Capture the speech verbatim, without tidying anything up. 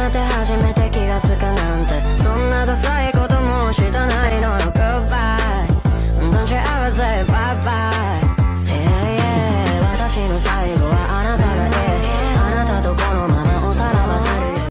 なって初めて気がつかなんて、そんなダサいこともしたないのよ。 Goodbye Don't you ever say bye bye